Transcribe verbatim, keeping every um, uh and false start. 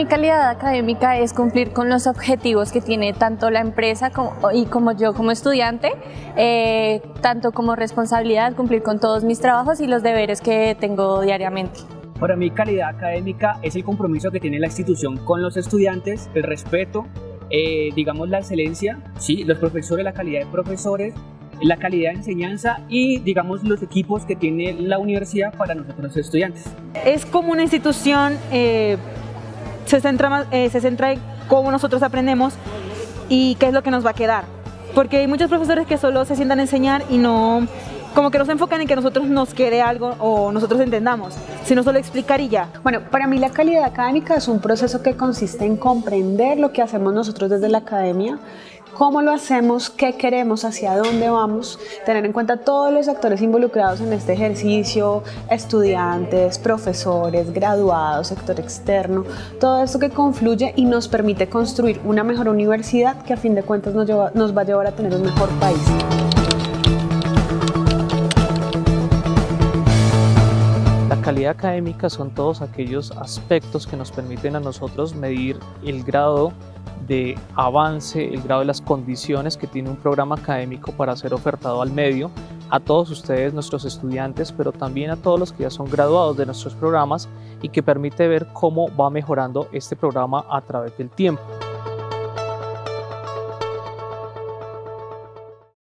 calidad académica es cumplir con los objetivos que tiene tanto la empresa como, y como yo como estudiante, eh, tanto como responsabilidad cumplir con todos mis trabajos y los deberes que tengo diariamente. Para mí, calidad académica es el compromiso que tiene la institución con los estudiantes, el respeto, eh, digamos la excelencia, sí, los profesores, la calidad de profesores, la calidad de enseñanza y digamos los equipos que tiene la universidad para nosotros los estudiantes. Es como una institución, eh, se, centra más, eh, se centra en cómo nosotros aprendemos y qué es lo que nos va a quedar. Porque hay muchos profesores que solo se sientan a enseñar y no, como que no se enfocan en que nosotros nos quede algo o nosotros entendamos, sino solo explicar y ya. Bueno, para mí la calidad académica es un proceso que consiste en comprender lo que hacemos nosotros desde la academia, cómo lo hacemos, qué queremos, hacia dónde vamos, tener en cuenta todos los actores involucrados en este ejercicio, estudiantes, profesores, graduados, sector externo, todo esto que confluye y nos permite construir una mejor universidad que a fin de cuentas nos, lleva, nos va a llevar a tener un mejor país. La calidad académica son todos aquellos aspectos que nos permiten a nosotros medir el grado de avance, el grado de las condiciones que tiene un programa académico para ser ofertado al medio, a todos ustedes, nuestros estudiantes, pero también a todos los que ya son graduados de nuestros programas y que permite ver cómo va mejorando este programa a través del tiempo.